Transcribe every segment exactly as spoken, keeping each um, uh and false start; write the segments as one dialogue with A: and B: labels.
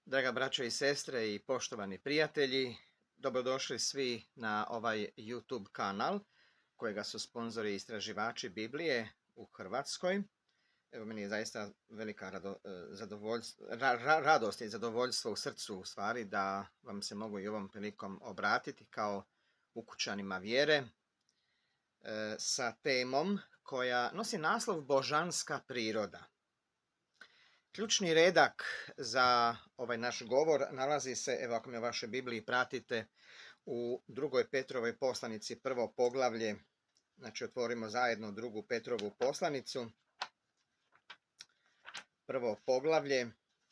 A: Draga braćo i sestre i poštovani prijatelji, dobrodošli svi na ovaj YouTube kanal kojega su sponzori istraživači Biblije u Hrvatskoj. Evo, meni je zaista velika rado, zadovoljstvo, ra, ra, radost i zadovoljstvo u srcu u stvari da vam se mogu i ovom prilikom obratiti kao ukućanima vjere e, sa temom koja nosi naslov Božanska priroda. Ključni redak za ovaj naš govor nalazi se, evo ako me u vašoj Bibliji pratite, u drugoj Petrovoj poslanici, prvo poglavlje. Znači otvorimo zajedno drugu Petrovu poslanicu, prvo poglavlje,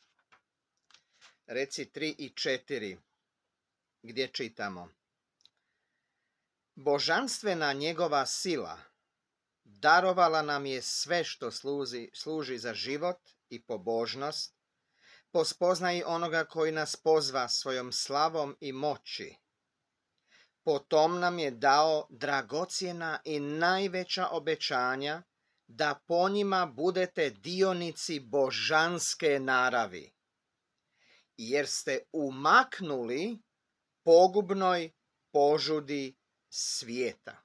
A: reci tri i četiri, gdje čitamo: Božanstvena njegova sila darovala nam je sve što služi, služi za život i pobožnost, po spoznaji onoga koji nas pozva svojom slavom i moći. Potom nam je dao dragocjena i najveća obećanja, da po njima budete dionici božanske naravi, jer ste umaknuli pogubnoj požudi svijeta.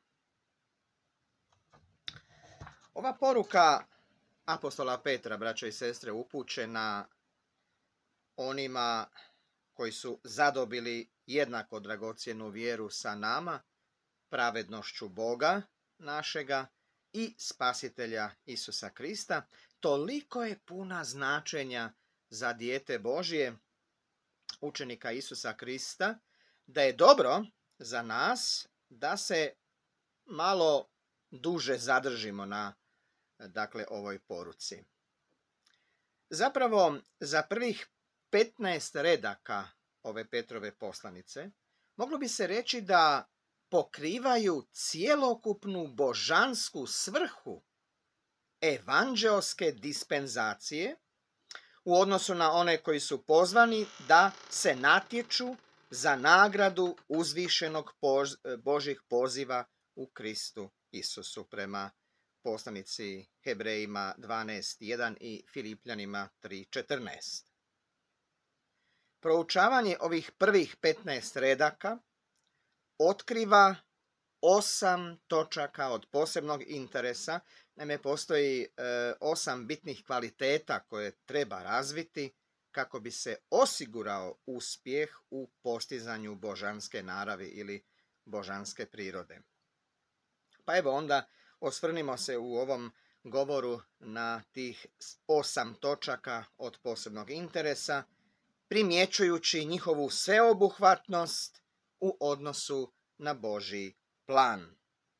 A: Ova poruka apostola Petra, braćo i sestre, upućena onima koji su zadobili jednako dragocjenu vjeru sa nama, pravednošću Boga našega i Spasitelja Isusa Krista, toliko je puna značenja za dijete Božje, učenika Isusa Krista, da je dobro za nas da se malo duže zadržimo na dakle ovoj poruci. Zapravo, za prvih petnaest redaka ove Petrove poslanice moglo bi se reći da pokrivaju cjelokupnu božansku svrhu evanđeoske dispenzacije u odnosu na one koji su pozvani da se natječu za nagradu uzvišenog Božjih poziva u Kristu Isusu, prema poslanici Hebrejima dvanaest jedan i Filipljanima tri četrnaest. Proučavanje ovih prvih petnaest redaka otkriva osam točaka od posebnog interesa. Naime, postoji e, osam bitnih kvaliteta koje treba razviti kako bi se osigurao uspjeh u postizanju božanske naravi ili božanske prirode. Pa evo onda osvrnimo se u ovom govoru na tih osam točaka od posebnog interesa, primjećujući njihovu sveobuhvatnost u odnosu na Božji plan.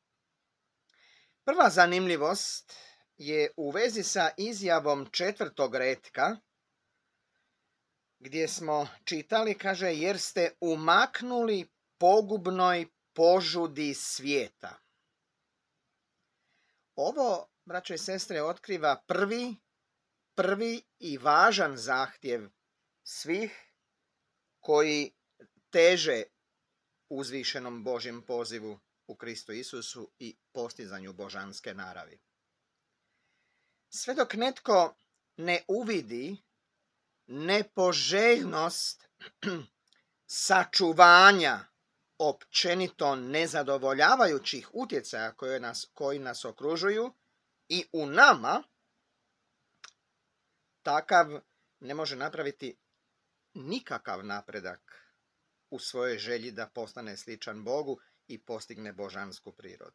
A: Prva zanimljivost je u vezi sa izjavom četvrtog retka, gdje smo čitali, kaže, jer ste umaknuli pogubnoj požudi svijeta. Ovo, braćo i sestre, otkriva prvi, prvi i važan zahtjev svih koji teže uzvišenom Božjem pozivu u Kristu Isusu i postizanju božanske naravi. Sve dok netko ne uvidi nepoželjnost sačuvanja općenito nezadovoljavajućih utjecaja koji nas, koji nas okružuju i u nama, takav ne može napraviti nikakav napredak u svojoj želji da postane sličan Bogu i postigne božansku prirodu.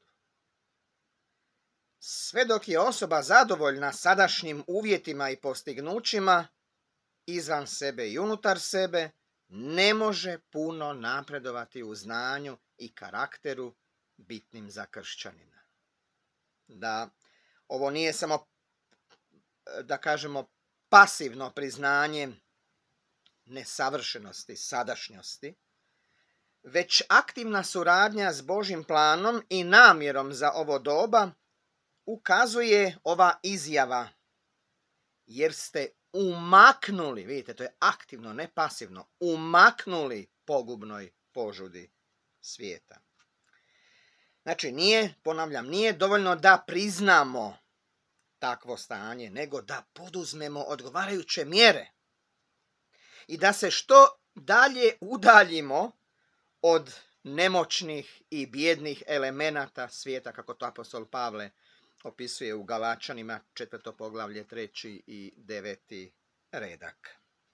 A: Sve dok je osoba zadovoljna sadašnjim uvjetima i postignućima, izvan sebe i unutar sebe, ne može puno napredovati u znanju i karakteru bitnim za kršćanina. Da ovo nije samo, da kažemo, pasivno priznanje nesavršenosti sadašnjosti, već aktivna suradnja s Božjim planom i namjerom za ovo doba ukazuje ova izjava, jer ste umaknuli, vidite, to je aktivno, ne pasivno, umaknuli pogubnoj požudi svijeta. Znači, nije, ponavljam, nije dovoljno da priznamo takvo stanje, nego da poduzmemo odgovarajuće mjere. i da se što dalje udaljimo od nemoćnih i bijednih elemenata svijeta, kako to apostol Pavle opisuje u Galačanima, četvrto poglavlje, treći i deveti redak.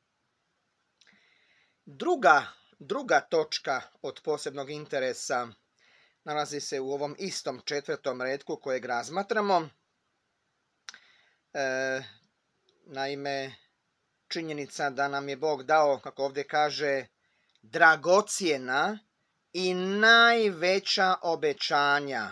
A: Druga, druga točka od posebnog interesa nalazi se u ovom istom četvrtom retku kojeg razmatramo. E, naime, činjenica da nam je Bog dao, kako ovdje kaže, dragocjena i najveća obećanja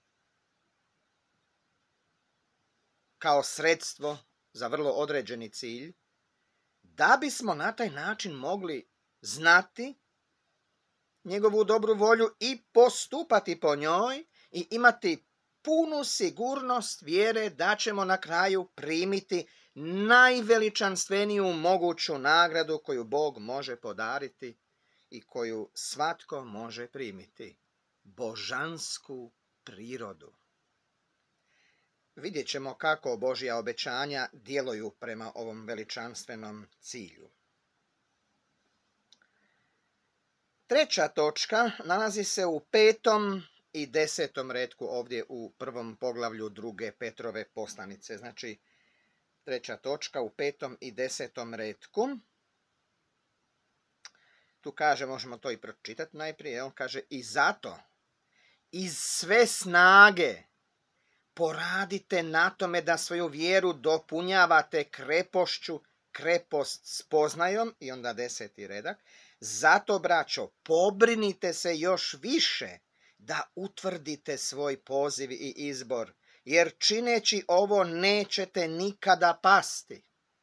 A: kao sredstvo za vrlo određeni cilj, da bismo na taj način mogli znati njegovu dobru volju i postupati po njoj i imati punu sigurnost vjere da ćemo na kraju primiti najveličanstveniju moguću nagradu koju Bog može podariti i koju svatko može primiti. Božansku prirodu. Vidjet ćemo kako Božja obećanja djeluju prema ovom veličanstvenom cilju. Treća točka nalazi se u petom i desetom retku ovdje u prvom poglavlju druge Petrove poslanice. Znači, treća točka u petom i desetom retku. Tu kaže, možemo to i pročitati najprije, on kaže, i zato iz sve snage poradite na tome da svoju vjeru dopunjavate krepošću, krepost spoznajom, i onda deseti redak. Zato, braćo, pobrinite se još više da utvrdite svoj poziv i izbor, jer čineći ovo nećete nikada pasti.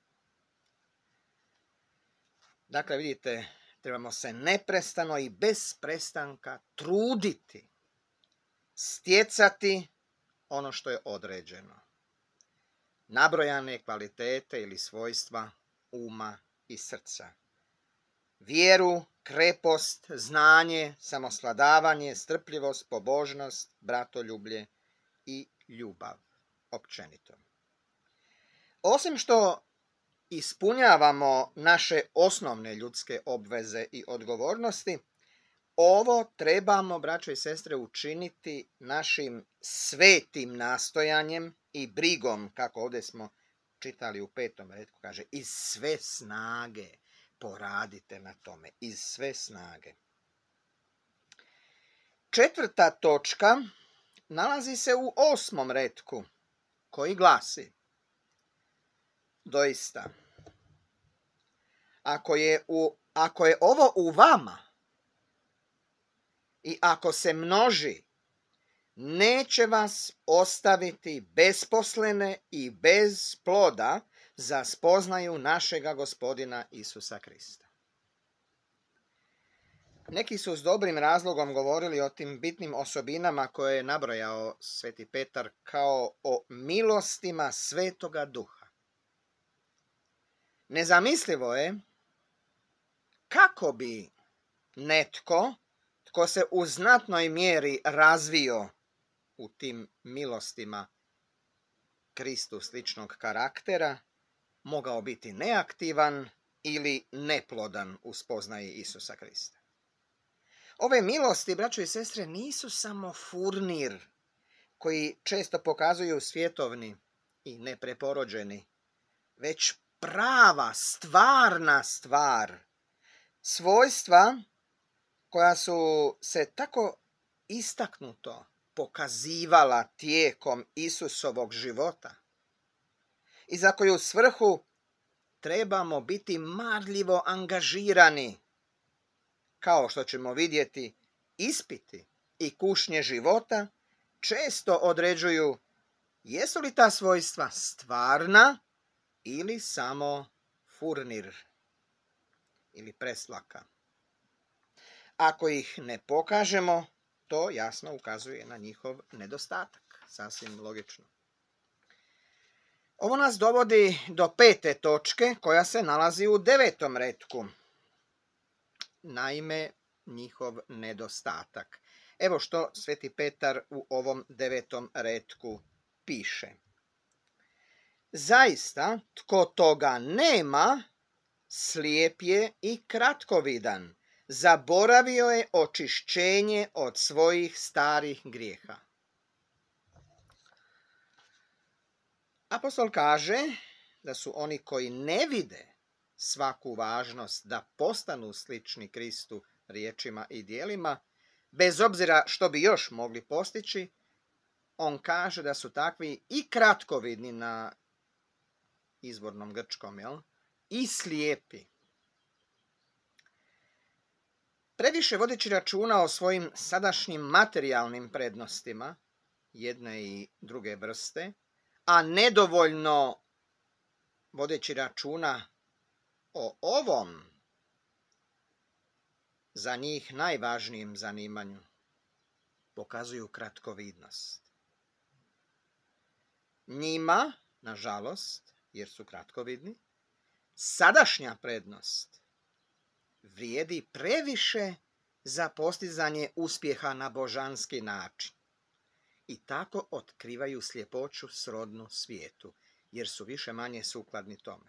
A: Dakle, vidite, trebamo se neprestano i bez prestanka truditi, stjecati ono što je određeno. Nabrojane kvalitete ili svojstva uma i srca. Vjeru, krepost, znanje, samosvladavanje, strpljivost, pobožnost, bratoljublje i ljubav općenito. Osim što ispunjavamo naše osnovne ljudske obveze i odgovornosti, ovo trebamo, braćo i sestre, učiniti našim svetim nastojanjem i brigom, kako ovdje smo čitali u petom retku, kaže, iz sve snage poradite na tome, iz sve snage. Četvrta točka nalazi se u osmom retku, koji glasi, doista, ako je, u, ako je ovo u vama i ako se množi, neće vas ostaviti besposlene i bez ploda za spoznaju našega Gospodina Isusa Krista. Neki su s dobrim razlogom govorili o tim bitnim osobinama koje je nabrojao sveti Petar kao o milostima Svetoga Duha. Nezamislivo je kako bi netko tko se u znatnoj mjeri razvio u tim milostima Kristu sličnog karaktera, mogao biti neaktivan ili neplodan u spoznaji Isusa Krista. Ove milosti, braćo i sestre, nisu samo furnir koji često pokazuju svjetovni i nepreporođeni, već prava, stvarna stvar, svojstva koja su se tako istaknuto pokazivala tijekom Isusovog života i za koju svrhu trebamo biti marljivo angažirani, kao što ćemo vidjeti, ispiti i kušnje života često određuju jesu li ta svojstva stvarna ili samo furnir ili preslaka. Ako ih ne pokažemo, to jasno ukazuje na njihov nedostatak, sasvim logično. Ovo nas dovodi do pete točke koja se nalazi u devetom retku. Naime, njihov nedostatak. Evo što sveti Petar u ovom devetom retku piše. Zaista, tko toga nema, slijep je i kratkovidan, zaboravio je očišćenje od svojih starih grijeha. Apostol kaže da su oni koji ne vide svaku važnost da postanu slični Kristu riječima i djelima, bez obzira što bi još mogli postići, on kaže da su takvi i kratkovidni na izvornom grčkom, jel? I slijepi. Previše vodeći računa o svojim sadašnjim materijalnim prednostima, jedne i druge vrste, a nedovoljno vodeći računa o ovom za njih najvažnijem zanimanju, pokazuju kratkovidnost. Njima, nažalost, jer su kratkovidni, sadašnja prednost vrijedi previše za postizanje uspjeha na božanski način i tako otkrivaju sljepoću srodnu svijetu, jer su više manje sukladni tome.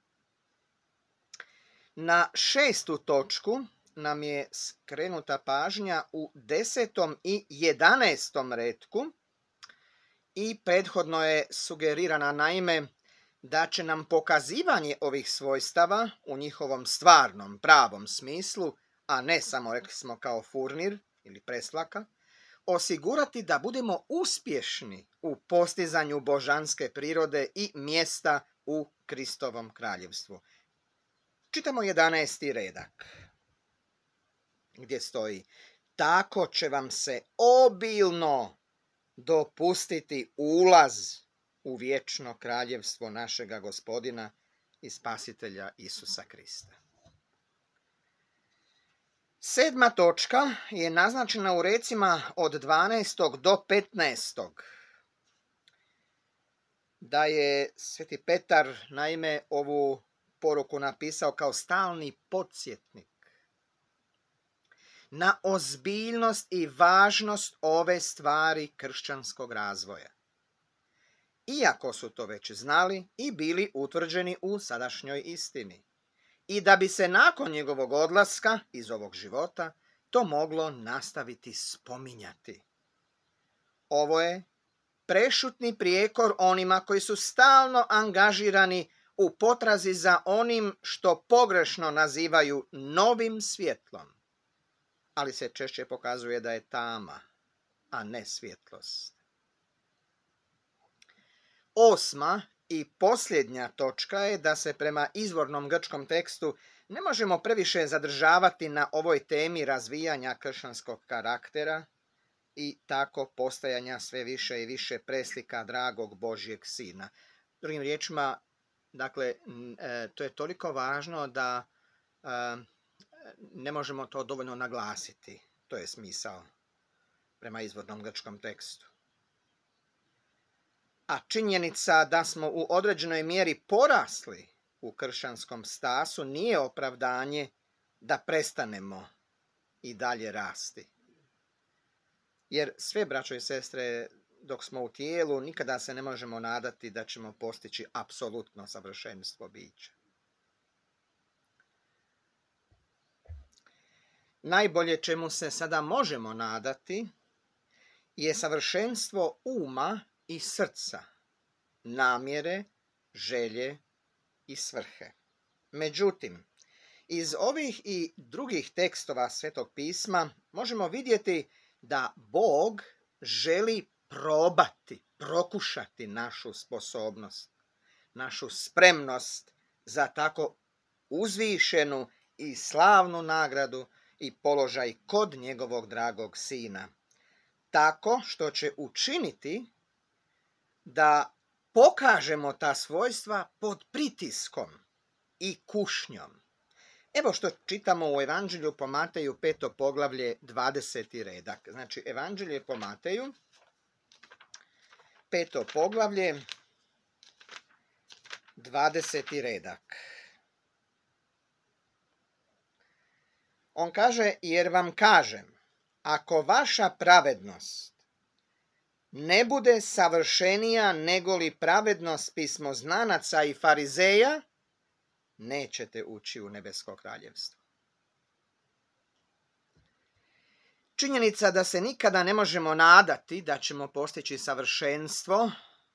A: Na šestu točku nam je skrenuta pažnja u desetom i jedanaestom retku i prethodno je sugerirana naime da će nam pokazivanje ovih svojstava u njihovom stvarnom, pravom smislu, a ne samo, rekli smo, kao furnir ili preslaka, osigurati da budemo uspješni u postizanju božanske prirode i mjesta u Kristovom kraljevstvu. Čitamo jedanaesti redak, gdje stoji: tako će vam se obilno dopustiti ulaz u vječno kraljevstvo našega Gospodina i Spasitelja Isusa Krista. Sedma točka je naznačena u recima od dvanaestog do petnaestog. Da je Sveti Petar naime ovu poruku napisao kao stalni podsjetnik na ozbiljnost i važnost ove stvari kršćanskog razvoja, iako su to već znali i bili utvrđeni u sadašnjoj istini, i da bi se nakon njegovog odlaska iz ovog života to moglo nastaviti spominjati. Ovo je prešutni prijekor onima koji su stalno angažirani u potrazi za onim što pogrešno nazivaju novim svjetlom, ali se češće pokazuje da je tama, a ne svjetlost. Osma i posljednja točka je da se prema izvornom grčkom tekstu ne možemo previše zadržavati na ovoj temi razvijanja kršćanskog karaktera i tako postajanja sve više i više preslika dragog Božjeg Sina. Drugim riječima, dakle, to je toliko važno da ne možemo to dovoljno naglasiti. To je smisao prema izvornom grčkom tekstu. A činjenica da smo u određenoj mjeri porasli u kršćanskom stasu nije opravdanje da prestanemo i dalje rasti. Jer sve, braćo i sestre, dok smo u tijelu, nikada se ne možemo nadati da ćemo postići apsolutno savršenstvo bića. Najbolje čemu se sada možemo nadati je savršenstvo uma i srca, namjere, želje i svrhe. Međutim, iz ovih i drugih tekstova Svetog pisma možemo vidjeti da Bog želi probati, prokušati našu sposobnost, našu spremnost za tako uzvišenu i slavnu nagradu i položaj kod njegovog dragog Sina, tako što će učiniti da pokažemo ta svojstva pod pritiskom i kušnjom. Evo što čitamo u Evanđelju po Mateju, peto poglavlje, dvadeseti redak. Znači, Evanđelje po Mateju, peto poglavlje, dvadeseti redak. On kaže: jer vam kažem, ako vaša pravednost ne bude savršenija negoli pravednost pismoznanaca i farizeja, nećete ući u nebesko kraljevstvo. Činjenica da se nikada ne možemo nadati da ćemo postići savršenstvo,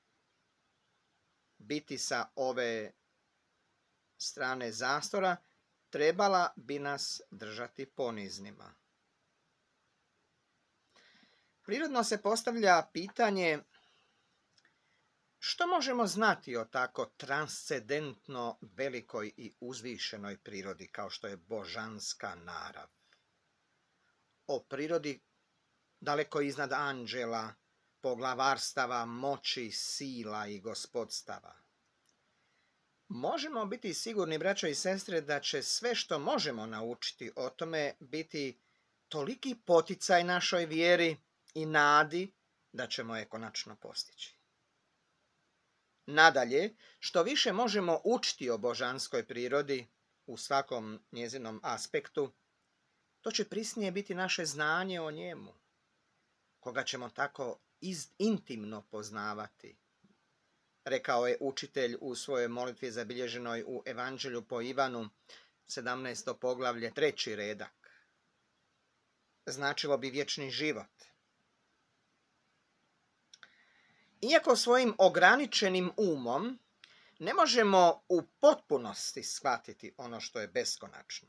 A: biti sa ove strane zastora, trebala bi nas držati poniznima. Prirodno se postavlja pitanje što možemo znati o tako transcendentno velikoj i uzvišenoj prirodi kao što je božanska narav. O prirodi daleko iznad anđela, poglavarstava, moći, sila i gospodstava. Možemo biti sigurni, braćo i sestre, da će sve što možemo naučiti o tome biti toliki poticaj našoj vjeri i nadi da ćemo je konačno postići. Nadalje, što više možemo učiti o božanskoj prirodi u svakom njezinom aspektu, to će prisnije biti naše znanje o njemu, koga ćemo tako iz, intimno poznavati. Rekao je učitelj u svojoj molitvi zabilježenoj u Evanđelju po Ivanu, sedamnaesto poglavlje, treći redak. Značilo bi vječni život. Iako svojim ograničenim umom ne možemo u potpunosti shvatiti ono što je beskonačno.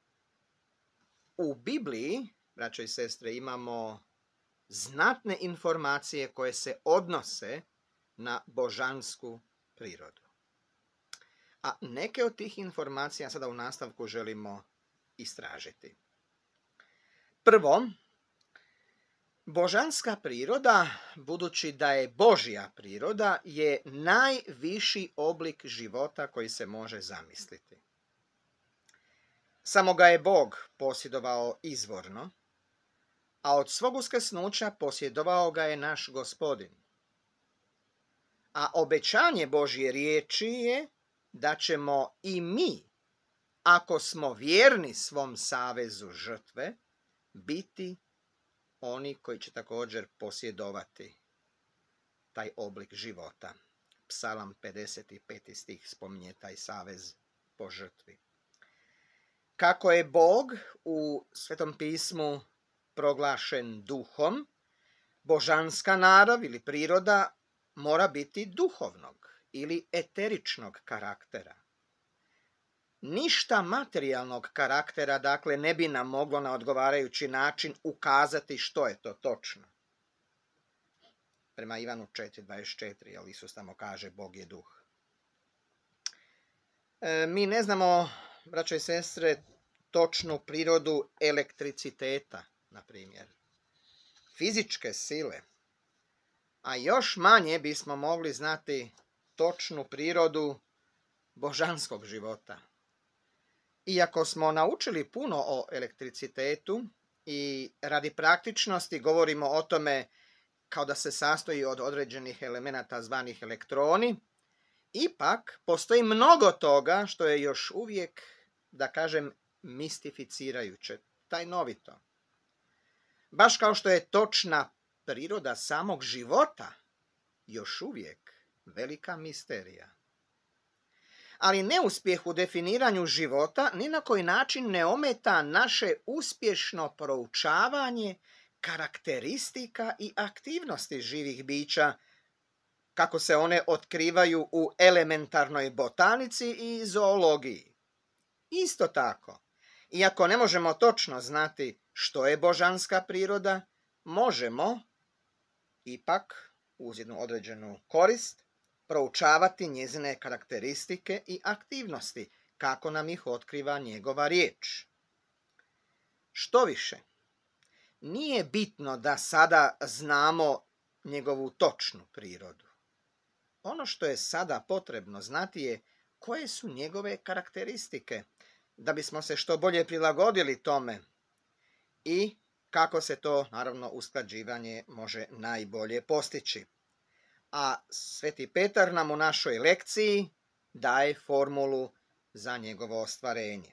A: U Bibliji, braćo i sestre, imamo znatne informacije koje se odnose na božansku prirodu. A neke od tih informacija sada u nastavku želimo istražiti. Prvo, božanska priroda, budući da je Božja priroda, je najviši oblik života koji se može zamisliti. Samo ga je Bog posjedovao izvorno, a od svog uskrsnuća posjedovao ga je naš Gospodin. A obećanje Božje riječi je da ćemo i mi, ako smo vjerni svom savezu žrtve, biti oni koji će također posjedovati taj oblik života. Psalam pedeset peti stih spominje taj savez po žrtvi. Kako je Bog u Svetom pismu proglašen duhom, božanska narav ili priroda mora biti duhovnog ili eteričnog karaktera. Ništa materijalnog karaktera, dakle, ne bi nam moglo na odgovarajući način ukazati što je to točno. Prema Ivanu četiri dvadeset četiri, jel Isus tamo kaže Bog je duh. E, mi ne znamo, braćo i sestre, točnu prirodu elektriciteta, na primjer, fizičke sile, a još manje bismo mogli znati točnu prirodu božanskog života. Iako smo naučili puno o elektricitetu i radi praktičnosti govorimo o tome kao da se sastoji od određenih elemenata zvanih elektroni, ipak postoji mnogo toga što je još uvijek, da kažem, mistificirajuće, tajnovito. Baš kao što je točna priroda samog života još uvijek velika misterija. Ali neuspjeh u definiranju života ni na koji način ne ometa naše uspješno proučavanje karakteristika i aktivnosti živih bića, kako se one otkrivaju u elementarnoj botanici i zoologiji. Isto tako, iako ne možemo točno znati što je božanska priroda, možemo ipak, uz jednu određenu korist, proučavati njezine karakteristike i aktivnosti, kako nam ih otkriva njegova riječ. Što više, nije bitno da sada znamo njegovu točnu prirodu. Ono što je sada potrebno znati je koje su njegove karakteristike, da bismo se što bolje prilagodili tome i kako se to, naravno, usklađivanje može najbolje postići. A Sveti Petar nam u našoj lekciji daje formulu za njegovo ostvarenje.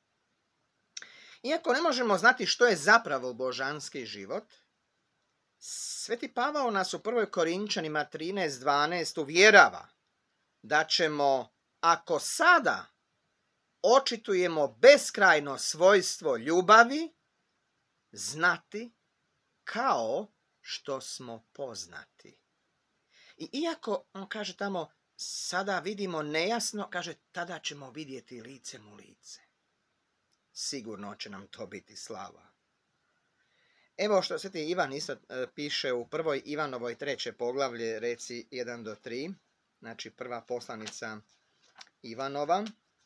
A: Iako ne možemo znati što je zapravo božanski život, Sveti Pavao nas u prvoj Korinčanima trinaest dvanaest uvjerava da ćemo, ako sada očitujemo beskrajno svojstvo ljubavi, znati kao što smo poznati. I iako, on kaže tamo, sada vidimo nejasno, kaže, tada ćemo vidjeti licem u lice. Sigurno će nam to biti slava. Evo što sveti Ivan isto piše u prvoj Ivanovoj treće poglavlje, reci jedan do tri. Znači prva poslanica Ivanova.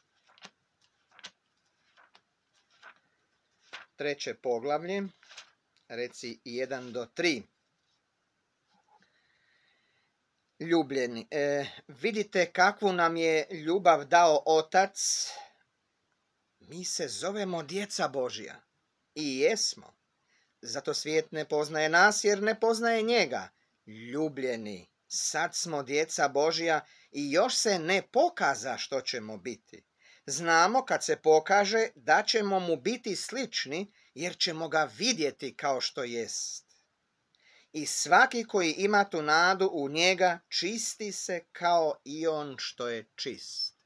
A: Treće poglavlje, reci jedan do tri. Ljubljeni, e, vidite kakvu nam je ljubav dao Otac. Mi se zovemo djeca Božja. I jesmo. Zato svijet ne poznaje nas jer ne poznaje njega. Ljubljeni, sad smo djeca Božja i još se ne pokaza što ćemo biti. Znamo kad se pokaže da ćemo mu biti slični jer ćemo ga vidjeti kao što jest. I svaki koji ima tu nadu u njega čisti se kao i on što je čist.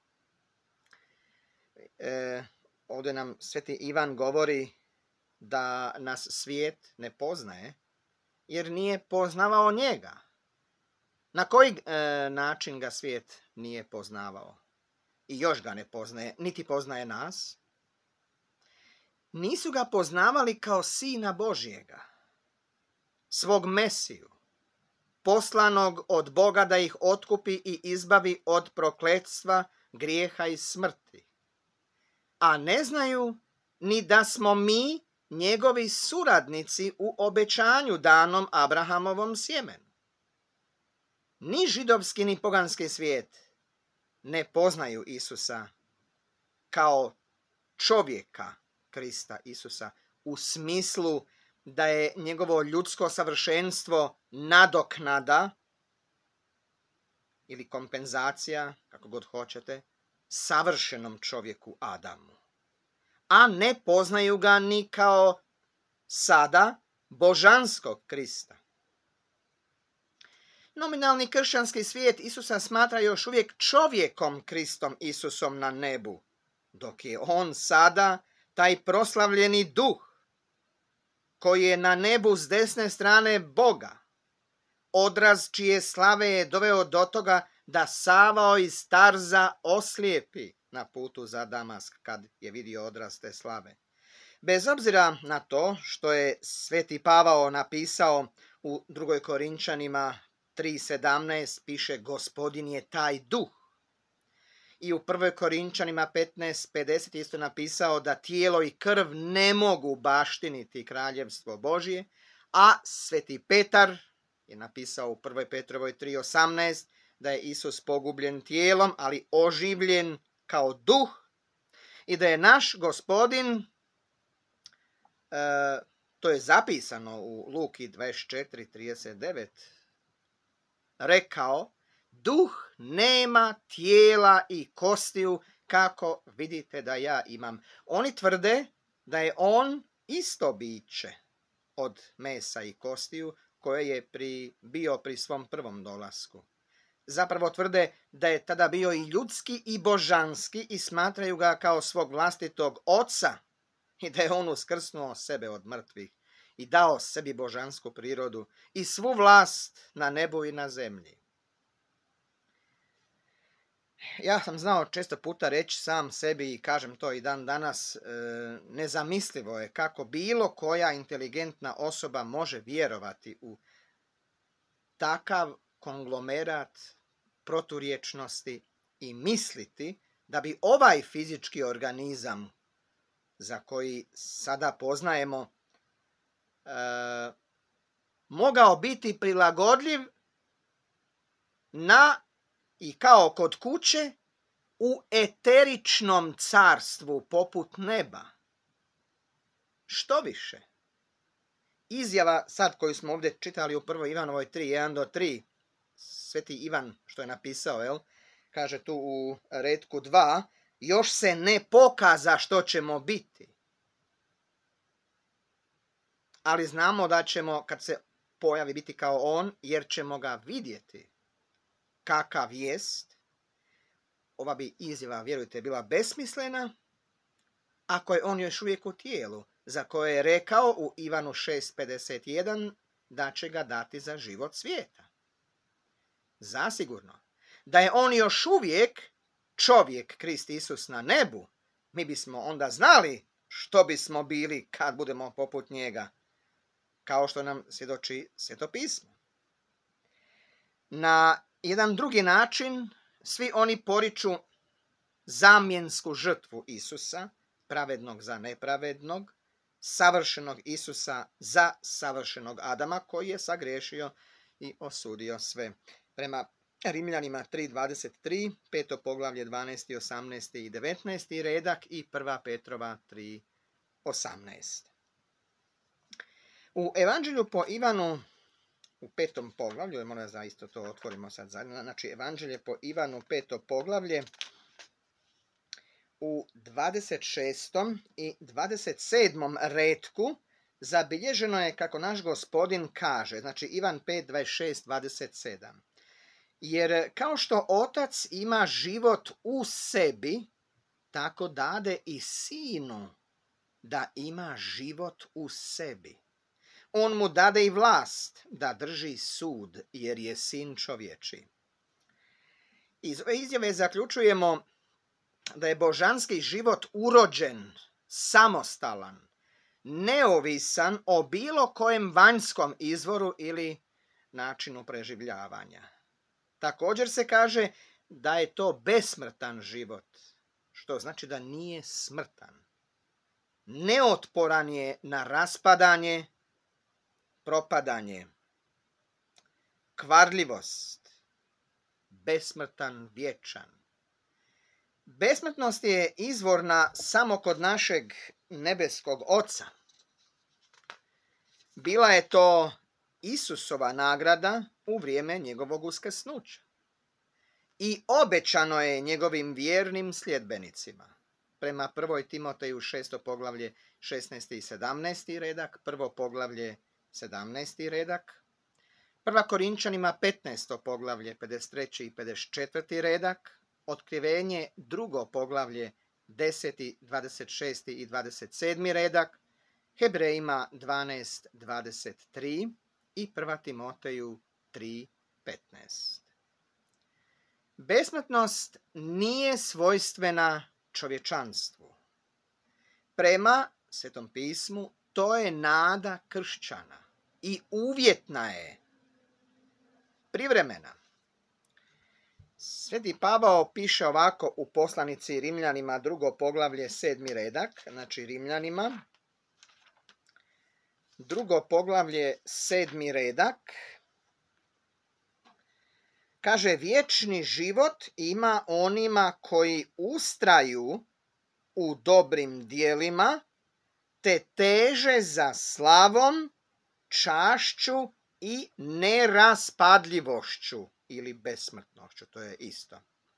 A: E, ovdje nam sveti Ivan govori da nas svijet ne poznaje jer nije poznavao njega. Na koji e, način ga svijet nije poznavao? I još ga ne poznaje, niti poznaje nas. Nisu ga poznavali kao Sina Božjega, svog Mesiju, poslanog od Boga da ih otkupi i izbavi od prokletstva, grijeha i smrti. A ne znaju ni da smo mi njegovi suradnici u obećanju danom Abrahamovom sjemenu. Ni židovski ni poganski svijet ne poznaju Isusa kao čovjeka Krista Isusa u smislu da je njegovo ljudsko savršenstvo nadoknada ili kompenzacija, kako god hoćete, savršenom čovjeku Adamu. A ne poznaju ga ni kao sada božanskog Krista. Nominalni kršćanski svijet Isusa smatra još uvijek čovjekom Kristom Isusom na nebu, dok je on sada taj proslavljeni duh koji je na nebu s desne strane Boga, odraz čije slave je doveo do toga da Savao iz Tarza oslijepi na putu za Damask kad je vidio odraz te slave. Bez obzira na to što je sveti Pavao napisao u drugoj Korinčanima tri sedamnaest piše Gospodin je taj duh. I u prvoj Korinčanima petnaest pedeset isto napisao da tijelo i krv ne mogu baštiniti kraljevstvo Božje, a sveti Petar je napisao u prvoj Petrovoj tri osamnaest da je Isus pogubljen tijelom, ali oživljen kao duh i da je naš Gospodin, e, to je zapisano u Luki dvadeset četiri trideset devet, rekao, duh nema tijela i kostiju kako vidite da ja imam. Oni tvrde da je on isto biće od mesa i kostiju koje je pri, bio pri svom prvom dolasku. Zapravo tvrde da je tada bio i ljudski i božanski i smatraju ga kao svog vlastitog oca i da je on uskrsnuo sebe od mrtvih i dao sebi božansku prirodu i svu vlast na nebu i na zemlji. Ja sam znao često puta reći sam sebi i kažem to i dan danas, e, nezamislivo je kako bilo koja inteligentna osoba može vjerovati u takav konglomerat proturječnosti i misliti da bi ovaj fizički organizam za koji sada poznajemo e, mogao biti prilagodljiv na i kao kod kuće u eteričnom carstvu poput neba. Što više, izjava sad koju smo ovdje čitali u prvoj Ivanovoj tri jedan do tri, sveti Ivan što je napisao, jel, kaže tu u retku dva, još se ne pokaza što ćemo biti. Ali znamo da ćemo, kad se pojavi, biti kao on, jer ćemo ga vidjeti kakav jest. ova bi izjava, vjerujte, bila besmislena ako je on još uvijek u tijelu, za koje je rekao u Ivanu šest pedeset jedan da će ga dati za život svijeta. Zasigurno, da je on još uvijek čovjek, Krist Isus na nebu, mi bismo onda znali što bismo bili kad budemo poput njega, kao što nam svjedoči Sveto pismo. Na jedan drugi način, svi oni poriču zamjensku žrtvu Isusa, pravednog za nepravednog, savršenog Isusa za savršenog Adama, koji je sagriješio i osudio sve. Prema Rimljanima tri dvadeset tri, peto poglavlje dvanaesti, osamnaesti i devetnaesti redak i prva Petrova tri osamnaest. U Evanđelju po Ivanu, u petom poglavlju, moram da isto to otvorimo sad zajedno, znači Evanđelje po Ivanu, peto poglavlje, u dvadeset šestom i dvadeset sedmom retku zabilježeno je kako naš Gospodin kaže, znači Ivan pet, dvadeset šest, dvadeset sedam. Jer kao što Otac ima život u sebi, tako dade i Sinu da ima život u sebi. On mu dade i vlast da drži sud, jer je Sin čovječi. Iz ove izjave zaključujemo da je božanski život urođen, samostalan, neovisan o bilo kojem vanjskom izvoru ili načinu preživljavanja. Također se kaže da je to besmrtan život, što znači da nije smrtan. Neotporan je na raspadanje, propadanje, kvarljivost, besmrtan, vječan. Besmrtnost je izvorna samo kod našeg nebeskog Oca. Bila je to Isusova nagrada u vrijeme njegovog uskrsnuća. I obećano je njegovim vjernim sljedbenicima. Prema prvoj Timoteju šesto poglavlje šesnaesti i sedamnaesti redak, prvo poglavlje sedamnaesti redak, prva Korinčanima petnaesto poglavlje pedeset treći i pedeset četvrti redak, Otkrivenje drugo poglavlje deseti, dvadeset šesti i dvadeset sedmi redak, Hebrejima dvanaest, dvadeset tri i prva Timoteju tri, petnaest. Besmrtnost nije svojstvena čovječanstvu. Prema Svetom pismu to je nada kršćana i uvjetna je, privremena. Sveti Pavao piše ovako u poslanici Rimljanima drugo poglavlje sedmi redak, znači Rimljanima, drugo poglavlje sedmi redak, kaže vječni život ima onima koji ustraju u dobrim dijelima, te teže za slavom, čašću i neraspadljivošću ili besmrtnošću, to je isto.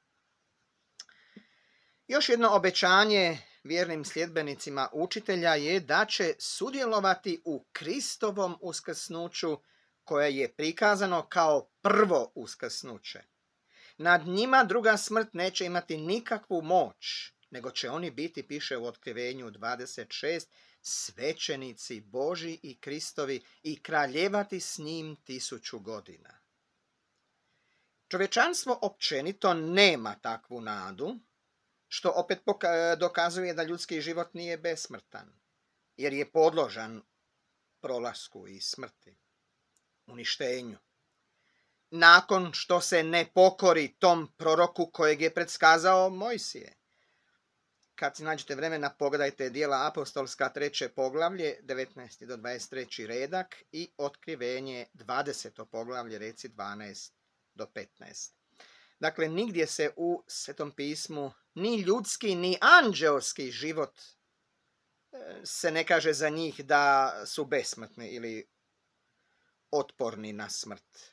A: Još jedno obećanje vjernim sljedbenicima učitelja je da će sudjelovati u Kristovom uskrsnuću koje je prikazano kao prvo uskrsnuće. Nad njima druga smrt neće imati nikakvu moć, nego će oni biti, piše u Otkrivenju dvadeset šest, svećenici Božji i Kristovi i kraljevati s njim tisuću godina. Čovječanstvo općenito nema takvu nadu, što opet dokazuje da ljudski život nije besmrtan, jer je podložan prolasku i smrti, uništenju. Nakon što se ne pokori tom proroku kojeg je predskazao Mojsije. Kad si nađete vremena, pogledajte Djela apostolska treće poglavlje, devetnaesti do dvadeset treći redak i Otkrivenje dvadeseto poglavlje, reci dvanaest do petnaest. Dakle, nigdje se u Svetom pismu ni ljudski, ni anđeoski život se ne kaže za njih da su besmrtni ili otporni na smrt.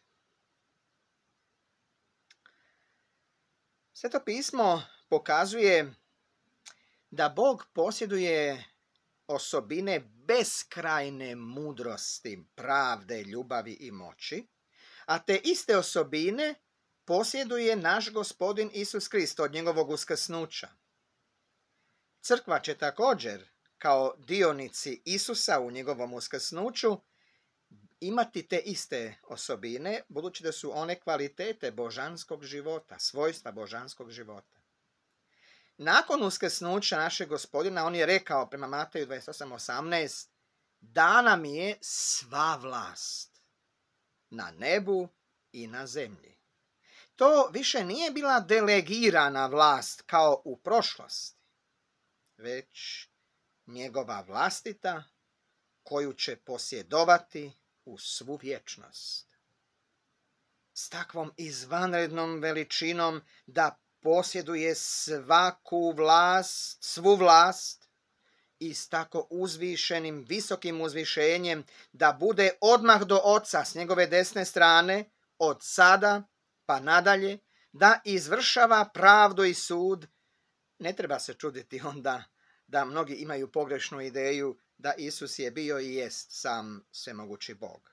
A: Sveto pismo pokazuje da Bog posjeduje osobine beskrajne mudrosti, pravde, ljubavi i moći, a te iste osobine posjeduje naš Gospodin Isus Krist od njegovog uskrsnuća. Crkva će također, kao dionici Isusa u njegovom uskrsnuću, imati te iste osobine, budući da su one kvalitete božanskog života, svojstva božanskog života. Nakon uskrsnuća našeg Gospodina, on je rekao prema Mateju dvadeset osam osamnaest, dana mi je sva vlast na nebu i na zemlji. To više nije bila delegirana vlast kao u prošlosti, već njegova vlastita koju će posjedovati u svu vječnost. S takvom izvanrednom veličinom da posjeduje svaku vlast, svu vlast i s tako uzvišenim, visokim uzvišenjem da bude odmah do Oca s njegove desne strane, od sada pa nadalje, da izvršava pravdu i sud. Ne treba se čuditi onda da mnogi imaju pogrešnu ideju da Isus je bio i jest sam svemogući Bog.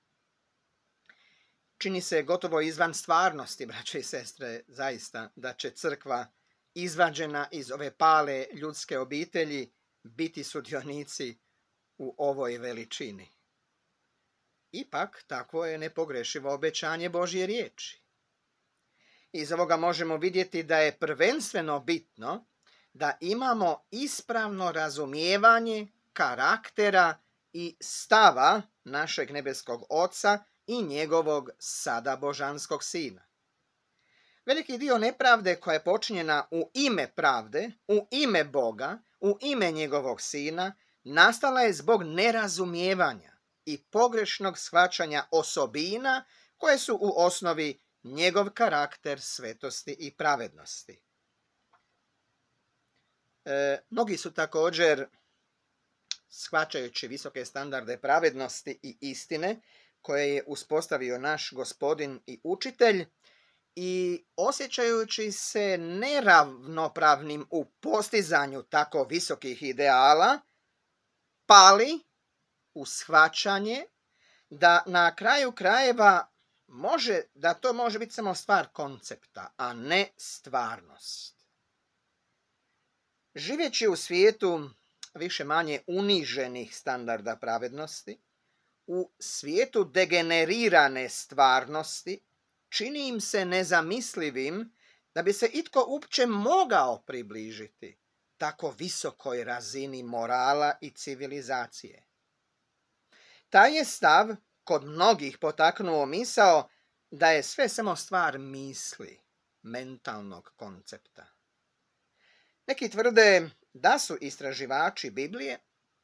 A: Čini se gotovo izvan stvarnosti, braće i sestre, zaista, da će crkva izvađena iz ove pale ljudske obitelji biti sudionici u ovoj veličini. Ipak, takvo je nepogrešivo obećanje Božje riječi. Iz ovoga možemo vidjeti da je prvenstveno bitno da imamo ispravno razumijevanje karaktera i stava našeg nebeskog Oca i njegovog sada božanskog Sina. Veliki dio nepravde koja je počinjena u ime pravde, u ime Boga, u ime njegovog Sina, nastala je zbog nerazumijevanja i pogrešnog shvaćanja osobina koje su u osnovi njegov karakter svetosti i pravednosti. E, mnogi su također, shvaćajući visoke standarde pravednosti i istine koje je uspostavio naš Gospodin i učitelj, i osjećajući se neravnopravnim u postizanju tako visokih ideala, pali u shvaćanje da na kraju krajeva može, da to može biti samo stvar koncepta, a ne stvarnost. Živeći u svijetu više manje uniženih standarda pravednosti, u svijetu degenerirane stvarnosti, čini im se nezamislivim da bi se itko uopće mogao približiti tako visokoj razini morala i civilizacije. Taj je stav kod mnogih potaknuo misao da je sve samo stvar misli, mentalnog koncepta. Neki tvrde da su istraživači Biblije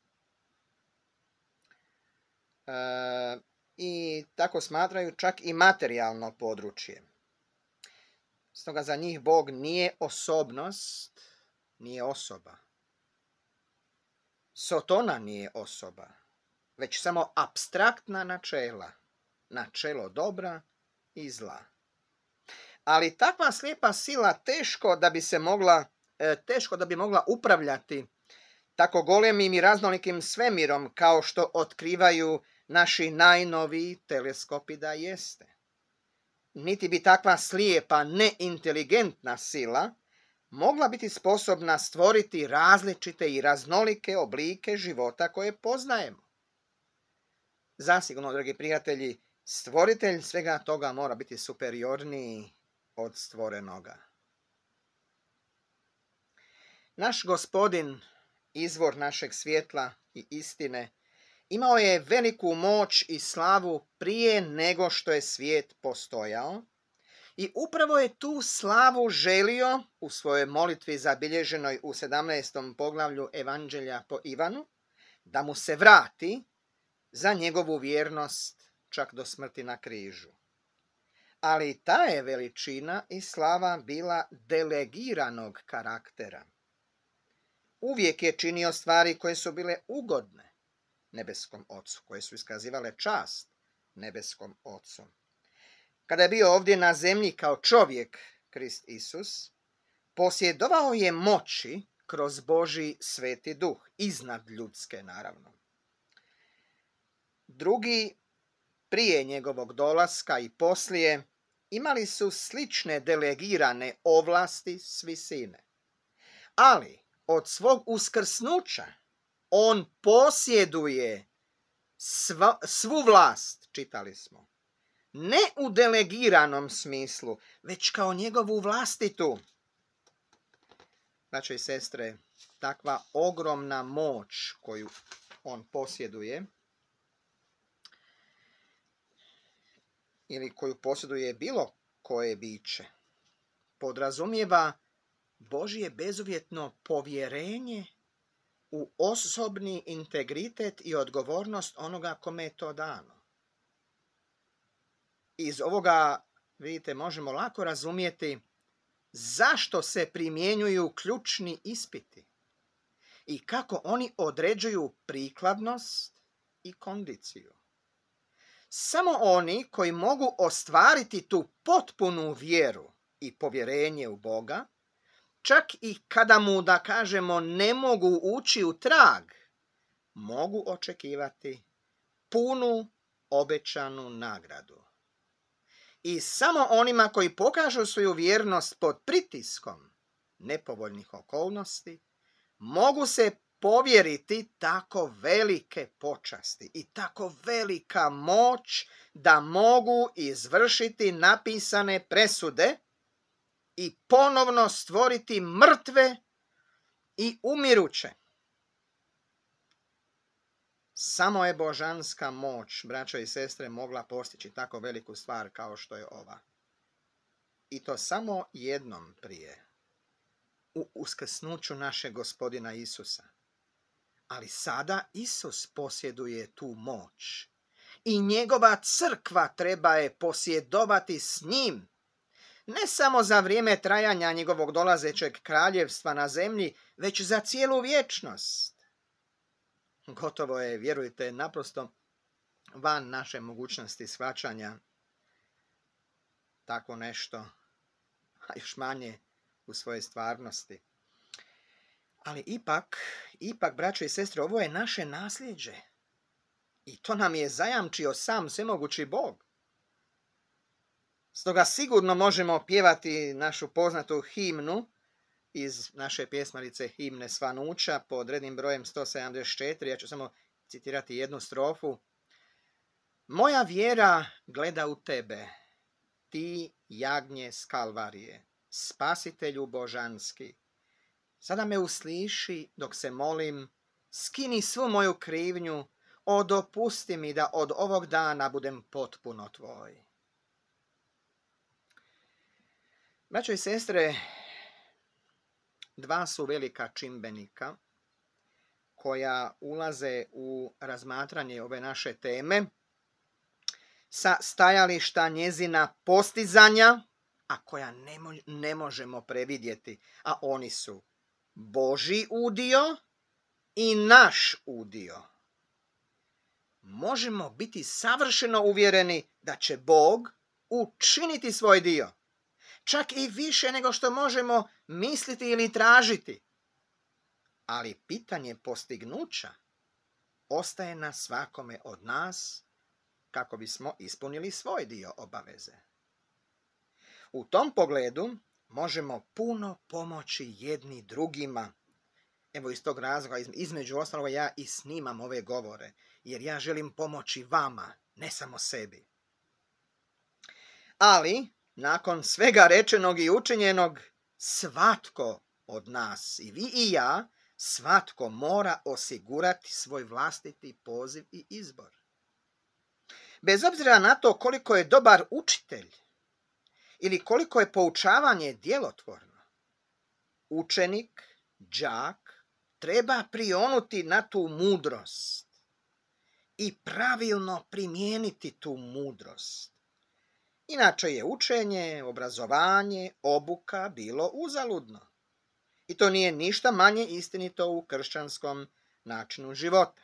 A: e, i tako smatraju čak i materijalno područje. Stoga za njih Bog nije osobnost, nije osoba. Sotona nije osoba, već samo apstraktna načela, načelo dobra i zla. Ali takva slijepa sila teško da bi se mogla, teško da bi mogla upravljati tako golemim i raznolikim svemirom kao što otkrivaju naši najnoviji teleskopi da jeste. Niti bi takva slijepa, neinteligentna sila mogla biti sposobna stvoriti različite i raznolike oblike života koje poznajemo. Zasigurno, dragi prijatelji, stvoritelj svega toga mora biti superiorniji od stvorenoga. Naš Gospodin, izvor našeg svjetla i istine, imao je veliku moć i slavu prije nego što je svijet postojao i upravo je tu slavu želio u svojoj molitvi zabilježenoj u sedamnaestom poglavlju Evanđelja po Ivanu da mu se vrati za njegovu vjernost čak do smrti na križu. Ali ta je veličina i slava bila delegiranog karaktera. Uvijek je činio stvari koje su bile ugodne nebeskom Ocu, koje su iskazivale čast nebeskom Ocu. Kada je bio ovdje na zemlji kao čovjek, Krist Isus, posjedovao je moći kroz Božji sveti duh, iznad ljudske naravno. Drugi, prije njegovog dolaska i poslije, imali su slične delegirane ovlasti s visine. Ali od svog uskrsnuća on posjeduje sva, svu vlast, čitali smo. Ne u delegiranom smislu, već kao njegovu vlastitu. Braćo i sestre, takva ogromna moć koju on posjeduje, ili koju posjeduje bilo koje biće, podrazumijeva Božje bezuvjetno povjerenje u osobni integritet i odgovornost onoga kome je to dano. Iz ovoga, vidite, možemo lako razumjeti zašto se primjenjuju ključni ispiti i kako oni određuju prikladnost i kondiciju. Samo oni koji mogu ostvariti tu potpunu vjeru i povjerenje u Boga, čak i kada mu, da kažemo, ne mogu ući u trag, mogu očekivati punu obećanu nagradu. I samo onima koji pokažu svoju vjernost pod pritiskom nepovoljnih okolnosti, mogu se povjeriti tako velike počasti i tako velika moć da mogu izvršiti napisane presude i ponovno stvoriti mrtve i umiruće. Samo je božanska moć, braćo i sestre, mogla postići tako veliku stvar kao što je ova. I to samo jednom prije, u uskrsnuću našeg Gospodina Isusa. Ali sada Isus posjeduje tu moć i njegova crkva treba je posjedovati s njim. Ne samo za vrijeme trajanja njegovog dolazećeg kraljevstva na zemlji, već za cijelu vječnost. Gotovo je, vjerujte, naprosto van naše mogućnosti shvaćanja tako nešto, a još manje u svojoj stvarnosti. Ali ipak, ipak, braćo i sestre, ovo je naše nasljeđe. I to nam je zajamčio sam svemogući Bog. Stoga sigurno možemo pjevati našu poznatu himnu iz naše pjesmarice Himne svanuća pod rednim brojem sto sedamdeset četiri. Ja ću samo citirati jednu strofu. Moja vjera gleda u tebe, ti jagnje s Kalvarije, spasitelju božanski. Sada me usliši dok se molim, skini svu moju krivnju, o dopusti mi da od ovog dana budem potpuno tvoj. Braćo i sestre, dva su velika čimbenika koja ulaze u razmatranje ove naše teme sa stajališta njezina postizanja, a koja ne, mo- ne možemo previdjeti, a oni su Božji udio i naš udio. Možemo biti savršeno uvjereni da će Bog učiniti svoj dio, čak i više nego što možemo misliti ili tražiti. Ali pitanje postignuća ostaje na svakome od nas kako bismo ispunili svoj dio obaveze. U tom pogledu možemo puno pomoći jedni drugima. Evo iz tog razloga, između ostalog, ja i snimam ove govore, jer ja želim pomoći vama, ne samo sebi. Ali, nakon svega rečenog i učinjenog, svatko od nas, i vi i ja, svatko mora osigurati svoj vlastiti poziv i izbor. Bez obzira na to koliko je dobar učitelj ili koliko je poučavanje djelotvorno, učenik, đak, treba prionuti na tu mudrost i pravilno primijeniti tu mudrost. Inače je učenje, obrazovanje, obuka bilo uzaludno. I to nije ništa manje istinito u kršćanskom načinu života.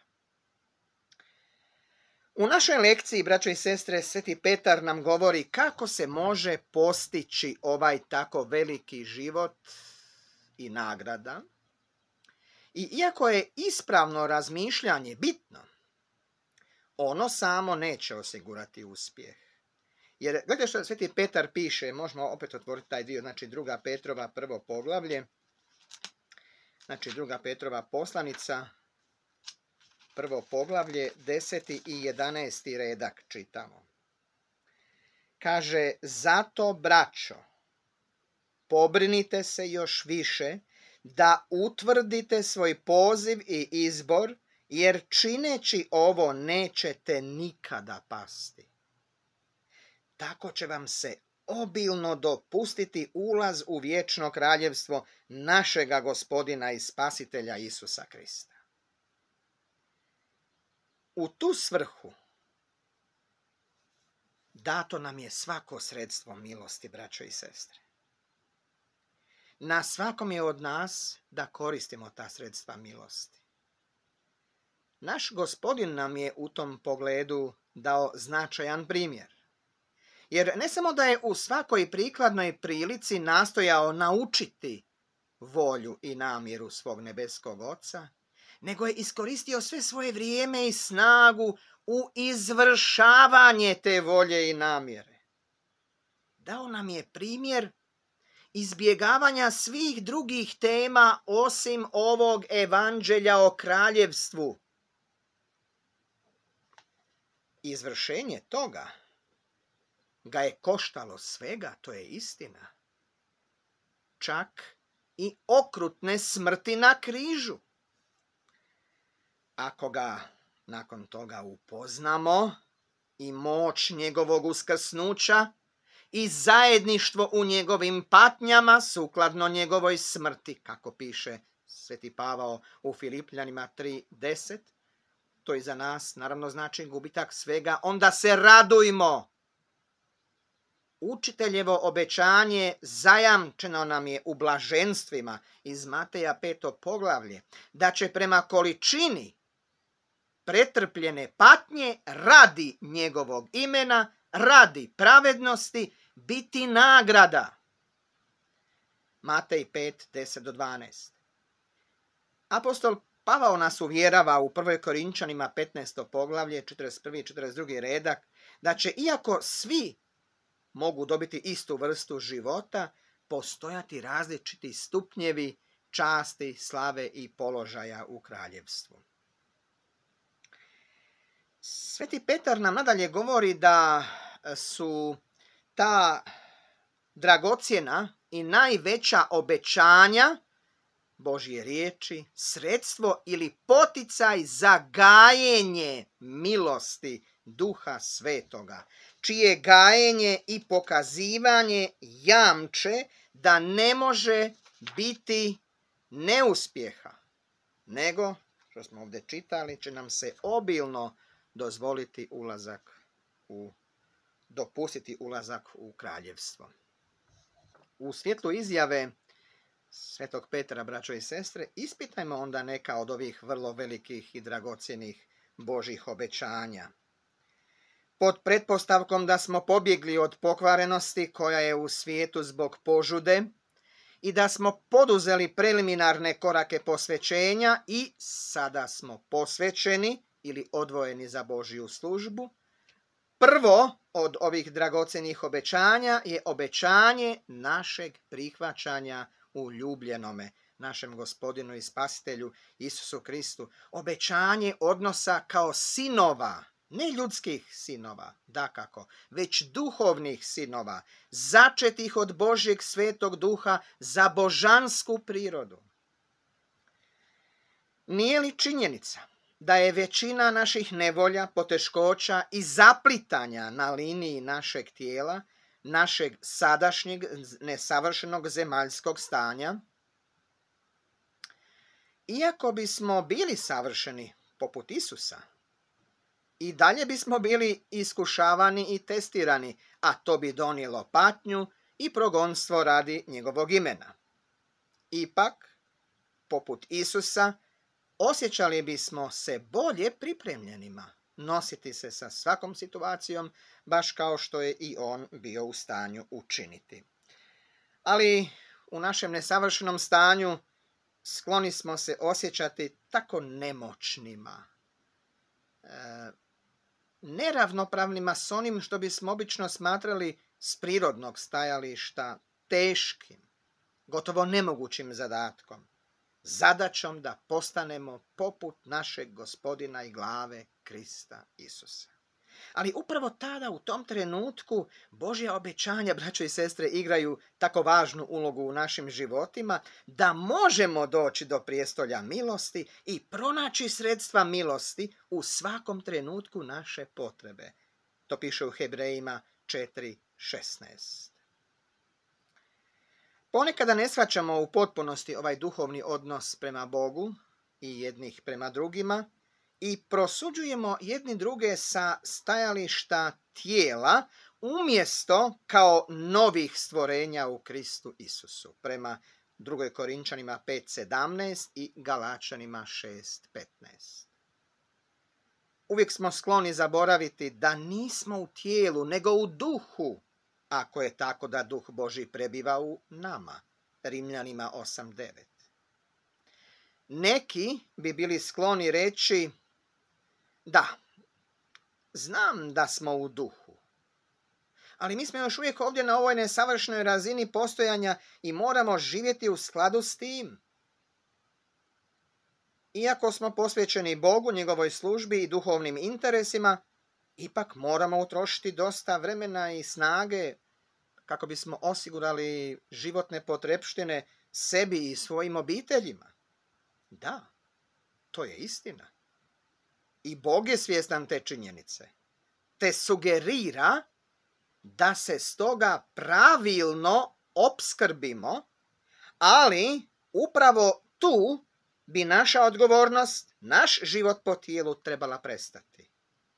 A: U našoj lekciji, braćo i sestre, Sveti Petar nam govori kako se može postići ovaj tako veliki život i nagrada. I iako je ispravno razmišljanje bitno, ono samo neće osigurati uspjeh. Jer gledajte što Sveti Petar piše, možemo opet otvoriti taj dio, znači druga Petrova prvo poglavlje, znači druga Petrova poslanica, prvo poglavlje, deseti i jedanaesti redak čitamo. Kaže, zato braćo, pobrinite se još više da utvrdite svoj poziv i izbor, jer čineći ovo nećete nikada pasti. Tako će vam se obilno dopustiti ulaz u vječno kraljevstvo našega Gospodina i Spasitelja Isusa Krista. U tu svrhu dato nam je svako sredstvo milosti, braćo i sestre. Na svakom je od nas da koristimo ta sredstva milosti. Naš Gospodin nam je u tom pogledu dao značajan primjer. Jer ne samo da je u svakoj prikladnoj prilici nastojao naučiti volju i namjeru svog nebeskog Oca, nego je iskoristio sve svoje vrijeme i snagu u izvršavanje te volje i namjere. Dao nam je primjer izbjegavanja svih drugih tema osim ovog evanđelja o kraljevstvu. Izvršenje toga ga je koštalo svega, to je istina. Čak i okrutne smrti na križu. Ako ga nakon toga upoznamo i moć njegovog uskrsnuća i zajedništvo u njegovim patnjama sukladno njegovoj smrti, kako piše Sveti Pavao u Filipljanima tri deset, to i za nas naravno znači gubitak svega, onda se radujmo. Učiteljevo obećanje zajamčeno nam je u blaženstvima iz Mateja peto poglavlje, da će prema količini pretrpljene patnje radi njegovog imena, radi pravednosti, biti nagrada. Matej pet deset do dvanaest. Apostol Pavao nas uvjerava u prvoj Korinčanima petnaesto poglavlje, četrdeset prvi i četrdeset drugi redak, da će iako svi mogu dobiti istu vrstu života, postojati različiti stupnjevi časti, slave i položaja u kraljevstvu. Sveti Petar nam nadalje govori da su ta dragocjena i najveća obećanja Božje riječi sredstvo ili poticaj za gajenje milosti Duha Svetoga, čije gajenje i pokazivanje jamče da ne može biti neuspjeha, nego, što smo ovdje čitali, će nam se obilno dozvoliti ulazak u, dopustiti ulazak u kraljevstvo. U svjetlu izjave Svetog Petra, braćo i sestre, ispitajmo onda neka od ovih vrlo velikih i dragocjenih Božjih obećanja. Pod pretpostavkom da smo pobjegli od pokvarenosti koja je u svijetu zbog požude i da smo poduzeli preliminarne korake posvećenja i sada smo posvećeni ili odvojeni za Božju službu, prvo od ovih dragocjenih obećanja je obećanje našeg prihvaćanja u ljubljenome, našem Gospodinu i Spasitelju Isusu Kristu. Obećanje odnosa kao sinova, ne ljudskih sinova, dakako, već duhovnih sinova, začetih od Božjeg Svetog Duha za božansku prirodu. Nije li činjenica da je većina naših nevolja, poteškoća i zaplitanja na liniji našeg tijela, našeg sadašnjeg nesavršenog zemaljskog stanja? Iako bismo bili savršeni poput Isusa, i dalje bismo bili iskušavani i testirani, a to bi donijelo patnju i progonstvo radi njegovog imena. Ipak, poput Isusa, osjećali bismo se bolje pripremljenima nositi se sa svakom situacijom, baš kao što je i on bio u stanju učiniti. Ali u našem nesavršenom stanju skloni smo se osjećati tako nemoćnima, e, neravnopravnima s onim što bismo obično smatrali s prirodnog stajališta teškim, gotovo nemogućim zadatkom, zadaćom da postanemo poput našeg Gospodina i glave Krista Isusa. Ali upravo tada, u tom trenutku, Božja obećanja, braćo i sestre, igraju tako važnu ulogu u našim životima, da možemo doći do prijestolja milosti i pronaći sredstva milosti u svakom trenutku naše potrebe. To piše u Hebrejima četiri šesnaest. Ponekada ne shvaćamo u potpunosti ovaj duhovni odnos prema Bogu i jednih prema drugima i prosuđujemo jedni druge sa stajališta tijela umjesto kao novih stvorenja u Kristu Isusu, prema drugoj Korinčanima pet sedamnaest i Galačanima šest petnaest. Uvijek smo skloni zaboraviti da nismo u tijelu, nego u duhu, ako je tako da Duh Božji prebiva u nama. Rimljanima osam devet. Neki bi bili skloni reći: da, znam da smo u duhu, ali mi smo još uvijek ovdje na ovoj nesavršnoj razini postojanja i moramo živjeti u skladu s tim. Iako smo posvećeni Bogu, njegovoj službi i duhovnim interesima, ipak moramo utrošiti dosta vremena i snage kako bismo osigurali životne potrepštine sebi i svojim obiteljima. Da, to je istina. I Bog je svjestan te činjenice, te sugerira da se stoga pravilno opskrbimo, ali upravo tu bi naša odgovornost, naš život po tijelu trebala prestati.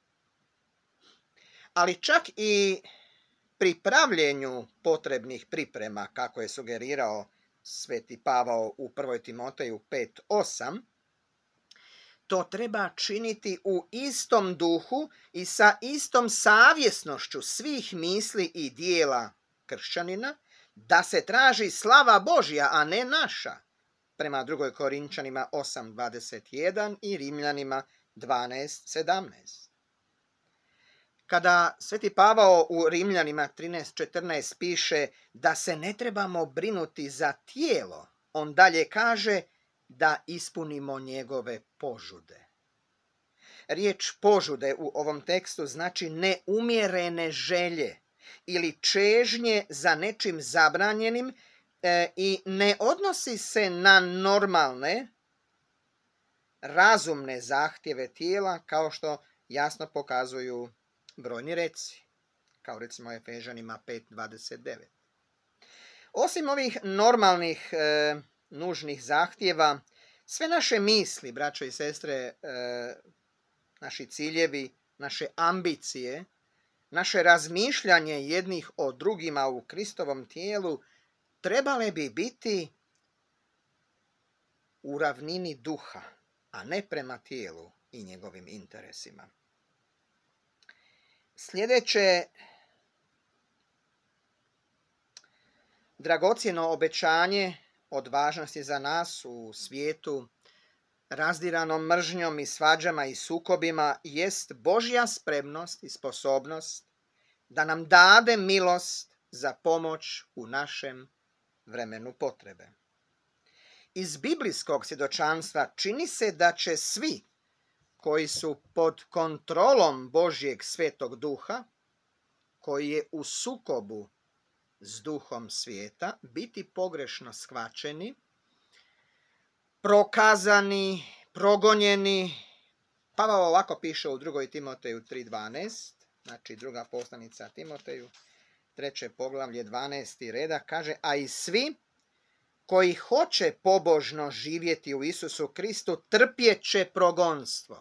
A: Ali čak i pri pravljenju potrebnih priprema, kako je sugerirao sveti Pavao u prvoj Timoteju pet osam, to treba činiti u istom duhu i sa istom savjesnošću svih misli i dijela kršćanina, da se traži slava Božja, a ne naša, prema drugoj Korinčanima osam dvadeset jedan i Rimljanima dvanaest sedamnaest. Kada sveti Pavao u Rimljanima trinaest četrnaest piše da se ne trebamo brinuti za tijelo, on dalje kaže da ispunimo njegove požude. Riječ požude u ovom tekstu znači neumjerene želje ili čežnje za nečim zabranjenim e, i ne odnosi se na normalne, razumne zahtjeve tijela, kao što jasno pokazuju brojni reci, kao recimo Efežanima pet dvadeset devet. Osim ovih normalnih e, nužnih zahtjeva, sve naše misli, braćo i sestre, e, naši ciljevi, naše ambicije, naše razmišljanje jednih o drugima u Kristovom tijelu trebale bi biti u ravnini duha, a ne prema tijelu i njegovim interesima. Sljedeće dragocjeno obećanje od važnosti za nas u svijetu razdiranom mržnjom i svađama i sukobima jest Božja spremnost i sposobnost da nam dade milost za pomoć u našem vremenu potrebe. Iz biblijskog svjedočanstva čini se da će svi koji su pod kontrolom Božjeg Svetog Duha, koji je u sukobu s duhom svijeta, biti pogrešno shvaćeni, prokazani, progonjeni. Pavao ovako piše u drugoj Timoteju tri dvanaest, znači druga poslanica Timoteju, treće poglavlje dvanaesti redak, kaže: a i svi koji hoće pobožno živjeti u Isusu Kristu trpjet će progonstvo.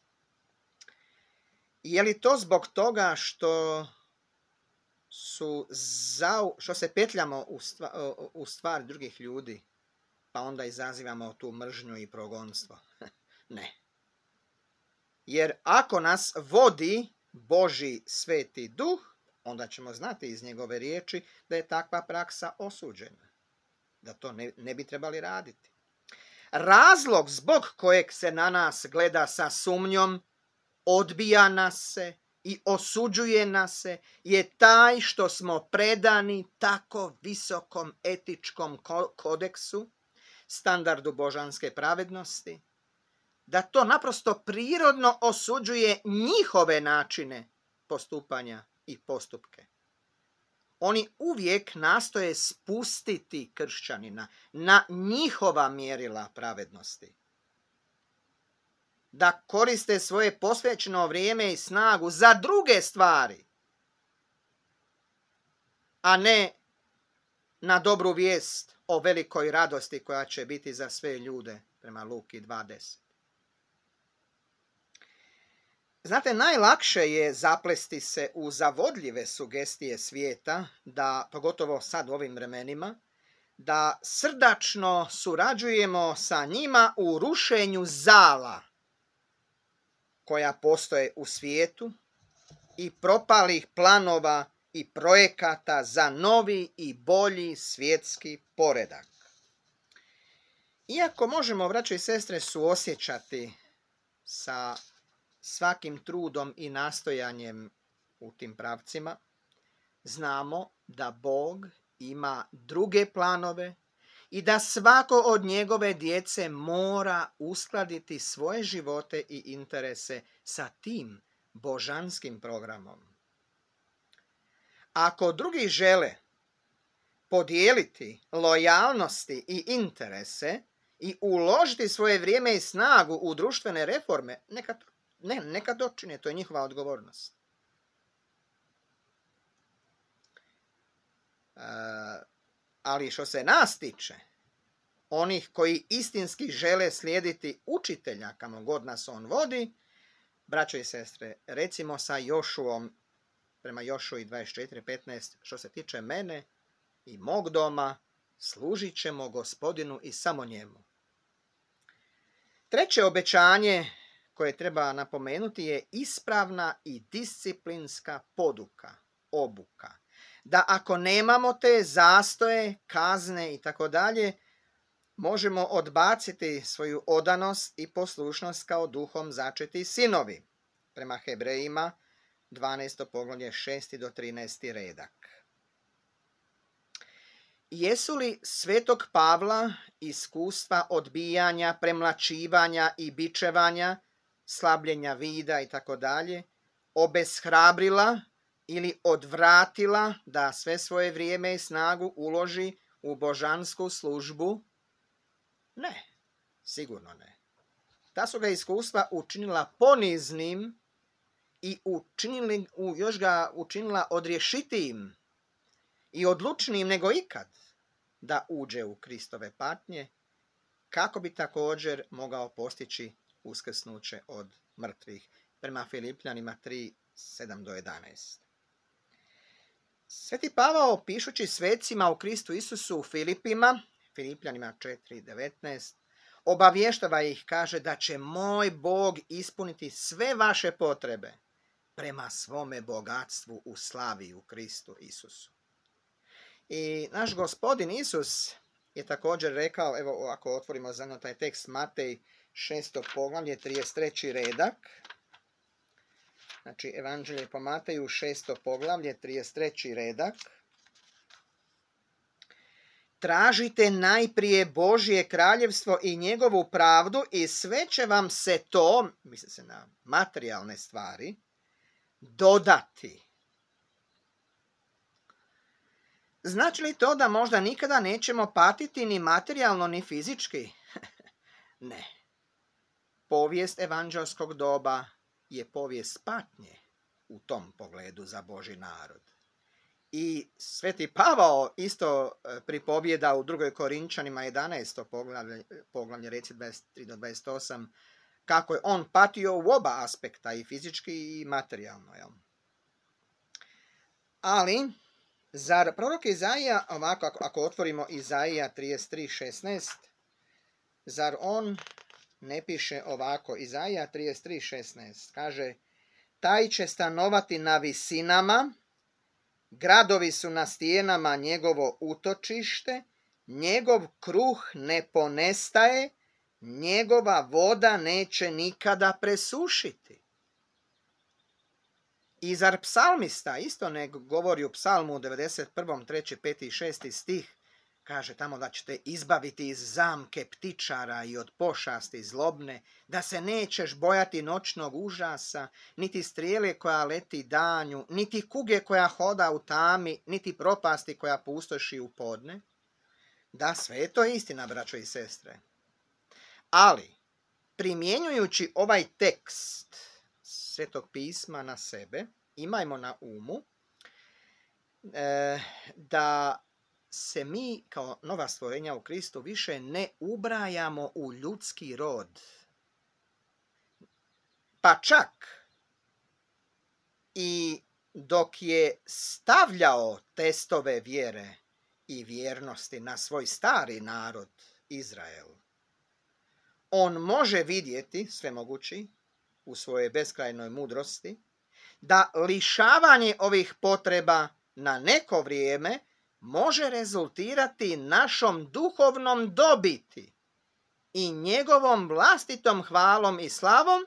A: Je li to zbog toga što su za, što se petljamo u stvar, u stvar drugih ljudi, pa onda izazivamo tu mržnju i progonstvo? Ne. Jer ako nas vodi Božji Sveti Duh, onda ćemo znati iz njegove riječi da je takva praksa osuđena, da to ne, ne bi trebali raditi. Razlog zbog kojeg se na nas gleda sa sumnjom, odbija nas se, i osuđuje nas se je taj što smo predani tako visokom etičkom kodeksu, standardu božanske pravednosti, da to naprosto prirodno osuđuje njihove načine postupanja i postupke. Oni uvijek nastoje spustiti kršćanina na njihova mjerila pravednosti. Da koriste svoje posvećeno vrijeme i snagu za druge stvari, a ne na dobru vijest o velikoj radosti koja će biti za sve ljude, prema Luki dvadeset. Znate, najlakše je zaplesti se u zavodljive sugestije svijeta, da, pogotovo sad u ovim vremenima, da srdačno surađujemo sa njima u rušenju zala koja postoje u svijetu i propalih planova i projekata za novi i bolji svjetski poredak. Iako možemo, braćo i sestre, suosjećati sa svakim trudom i nastojanjem u tim pravcima, znamo da Bog ima druge planove i da svako od njegove djece mora uskladiti svoje živote i interese sa tim božanskim programom. Ako drugi žele podijeliti lojalnosti i interese i uložiti svoje vrijeme i snagu u društvene reforme, neka to Ne, neka dočine, to je njihova odgovornost. E, ali što se nas tiče, onih koji istinski žele slijediti učitelja kamo god nas on vodi, braćo i sestre, recimo sa Jošuom, prema Jošuji dvadeset četiri petnaest, što se tiče mene i mog doma, služit ćemo Gospodinu i samo njemu. Treće obećanje koje treba napomenuti je ispravna i disciplinska poduka, obuka. Da ako nemamo te zastoje, kazne i tako dalje, možemo odbaciti svoju odanost i poslušnost kao duhom začeti sinovi. Prema Hebrejima, dvanaesto poglavlje, šesti do trinaesti redak. Jesu li svetog Pavla iskustva odbijanja, premlačivanja i bičevanja, slabljenja vida i tako dalje, obeshrabrila ili odvratila da sve svoje vrijeme i snagu uloži u božansku službu? Ne, sigurno ne. Ta su ga iskustva učinila poniznim i učinili, još ga učinila odrješitijim i odlučnijim nego ikad da uđe u Kristove patnje, kako bi također mogao postići uskrsnuće od mrtvih, prema Filipljanima tri, sedam do jedanaest. Sveti Pavao, pišući svecima u Kristu Isusu u Filipima, Filipljanima četiri, devetnaest, obavještava ih, kaže, da će moj Bog ispuniti sve vaše potrebe prema svome bogatstvu u slavi u Kristu Isusu. I naš Gospodin Isus je također rekao, evo ako otvorimo za taj tekst, Matej šesto poglavlje, trideset treći redak. Znači, Evanđelje po Mateju, šesto poglavlje, trideset treći redak. Tražite najprije Božje kraljevstvo i njegovu pravdu i sve će vam se to, misli se na materijalne stvari, dodati. Znači li to da možda nikada nećemo patiti ni materijalno ni fizički? Ne. Povijest evanđelskog doba je povijest patnje u tom pogledu za Božji narod. I sveti Pavao isto pripovijeda u drugoj Korinčanima jedanaesto poglavlje, poglavlje reci dvadeset tri do dvadeset osam, kako je on patio u oba aspekta, i fizički i materijalno. Jel? Ali, zar prorok Izaija, ovako ako, ako otvorimo Izaija trideset tri šesnaest, zar on ne piše ovako? Izaija trideset tri šesnaest kaže: taj će stanovati na visinama, gradovi su na stijenama njegovo utočište, njegov kruh ne ponestaje, njegova voda neće nikada presušiti. I zar psalmista isto ne govori u psalmu devedeset prvom treći, peti i šesti stih, kaže tamo da ćete izbaviti iz zamke ptičara i od pošasti zlobne, da se nećeš bojati noćnog užasa, niti strijele koja leti danju, niti kuge koja hoda u tami, niti propasti koja pustoši u podne. Da, sve je to istina, braćo i sestre. Ali, primjenjujući ovaj tekst Svetog pisma na sebe, imajmo na umu e, da se mi kao nova stvorenja u Kristu više ne ubrajamo u ljudski rod. Pa čak i dok je stavljao testove vjere i vjernosti na svoj stari narod Izrael, on može vidjeti, svemogući, u svojoj beskrajnoj mudrosti, da lišavanje ovih potreba na neko vrijeme može rezultirati našom duhovnom dobiti i njegovom vlastitom hvalom i slavom,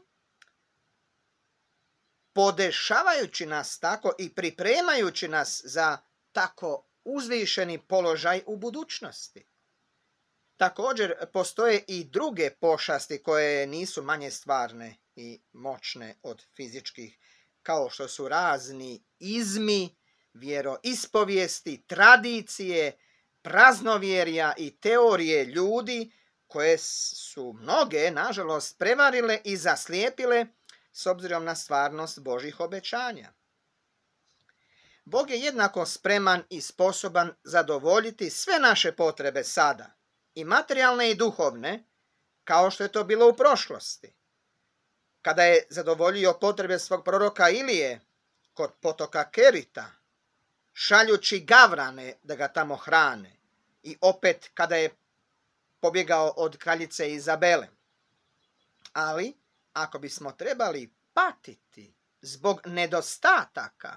A: podešavajući nas tako i pripremajući nas za tako uzvišeni položaj u budućnosti. Također postoje i druge pošasti koje nisu manje stvarne i moćne od fizičkih, kao što su razni izmi, vjeroispovijesti, tradicije, praznovjerja i teorije ljudi koje su mnoge, nažalost, prevarile i zaslijepile s obzirom na stvarnost Božjih obećanja. Bog je jednako spreman i sposoban zadovoljiti sve naše potrebe sada, i materijalne i duhovne, kao što je to bilo u prošlosti. Kada je zadovoljio potrebe svog proroka Ilije kod potoka Kerita, šaljući gavrane da ga tamo hrane, i opet kada je pobjegao od kraljice Izabele. Ali, ako bismo trebali patiti zbog nedostataka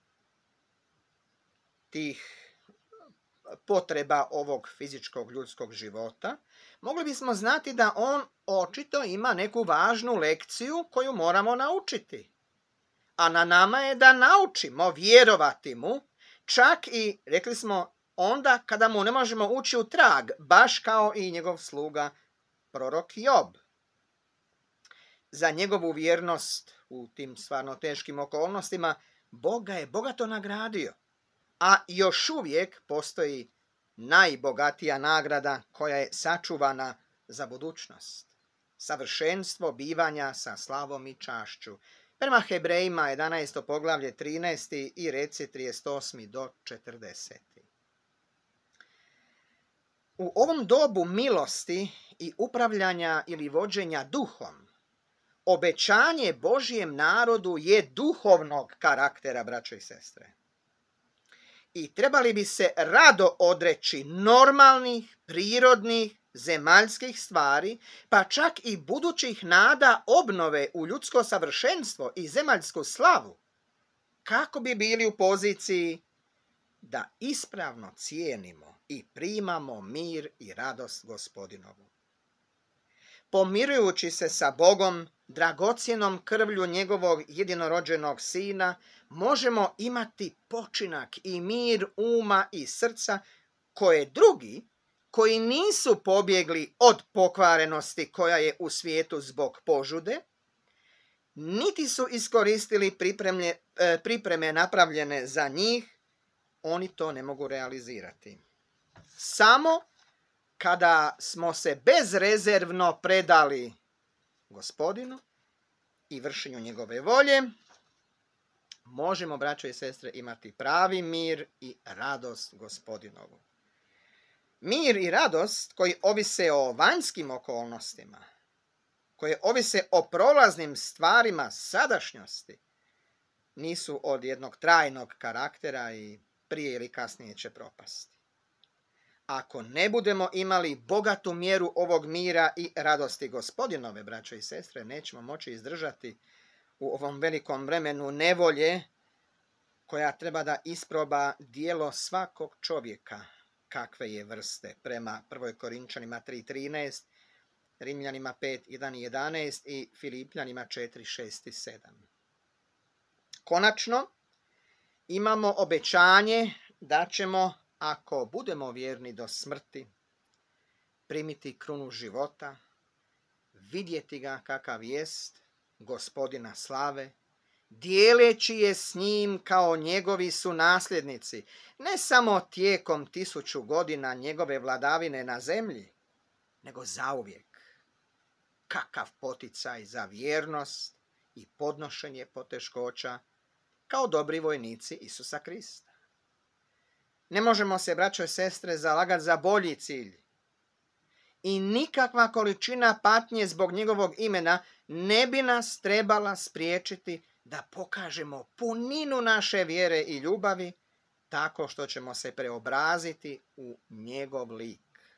A: tih potreba ovog fizičkog ljudskog života, mogli bismo znati da on očito ima neku važnu lekciju koju moramo naučiti. A na nama je da naučimo vjerovati mu, čak i, rekli smo, onda kada mu ne možemo ući u trag, baš kao i njegov sluga prorok Job. Za njegovu vjernost u tim stvarno teškim okolnostima Bog ga je bogato nagradio. A još uvijek postoji najbogatija nagrada koja je sačuvana za budućnost. Savršenstvo bivanja sa slavom i čašću. Prema Hebrejima jedanaesto poglavlje trinaesti i reci trideset osmi do četrdeseti. U ovom dobu milosti i upravljanja ili vođenja duhom, obećanje Božjem narodu je duhovnog karaktera, braćo i sestre. I trebali bi se rado odreći normalnih, prirodnih, zemaljskih stvari, pa čak i budućih nada obnove u ljudsko savršenstvo i zemaljsku slavu, kako bi bili u poziciji da ispravno cijenimo i primamo mir i radost Gospodinovu. Pomirujući se sa Bogom, dragocjenom krvlju njegovog jedinorođenog sina, možemo imati počinak i mir uma i srca koje drugi, koji nisu pobjegli od pokvarenosti koja je u svijetu zbog požude, niti su iskoristili pripreme, pripreme napravljene za njih, oni to ne mogu realizirati. Samo kada smo se bezrezervno predali Gospodinu i vršenju njegove volje, možemo, braćo i sestre, imati pravi mir i radost Gospodinovu. Mir i radost koji ovise o vanjskim okolnostima, koje ovise o prolaznim stvarima sadašnjosti, nisu od jednog trajnog karaktera i prije ili kasnije će propasti. Ako ne budemo imali bogatu mjeru ovog mira i radosti Gospodinove, braćo i sestre, nećemo moći izdržati u ovom velikom vremenu nevolje koja treba da isproba dijelo svakog čovjeka kakve je vrste, prema prvoj Korinčanima tri trinaest, Rimljanima pet jedan i jedanaest i Filipljanima četiri šest i sedam. Konačno, imamo obećanje da ćemo, ako budemo vjerni do smrti, primiti krunu života, vidjeti ga kakav jest, Gospodina slave, dijeleći je s njim kao njegovi su nasljednici, ne samo tijekom tisuću godina njegove vladavine na zemlji, nego zauvijek. Kakav poticaj za vjernost i podnošenje poteškoća kao dobri vojnici Isusa Krista. Ne možemo se, braćo i sestre, zalagati za bolji cilj. I nikakva količina patnje zbog njegovog imena ne bi nas trebala spriječiti da pokažemo puninu naše vjere i ljubavi tako što ćemo se preobraziti u njegov lik.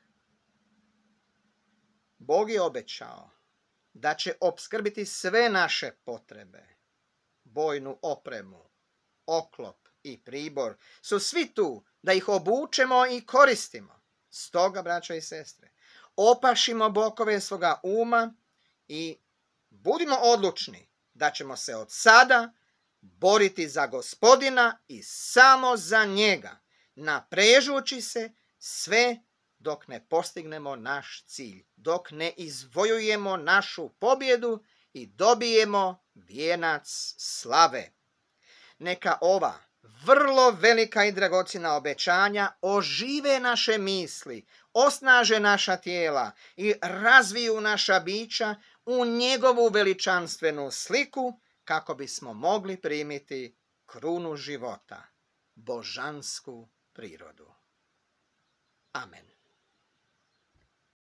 A: Bog je obećao da će opskrbiti sve naše potrebe. Bojnu opremu, oklop i pribor su svi tu da ih obučemo i koristimo. Stoga, braćo i sestre, opašimo bokove svoga uma i budimo odlučni da ćemo se od sada boriti za Gospodina i samo za njega, naprežući se sve dok ne postignemo naš cilj, dok ne izvojujemo našu pobjedu i dobijemo vijenac slave. Neka ova vrlo velika i dragocjena obećanja ožive naše misli, osnaže naša tijela i razviju naša bića u njegovu veličanstvenu sliku kako bismo mogli primiti krunu života, božansku prirodu. Amen.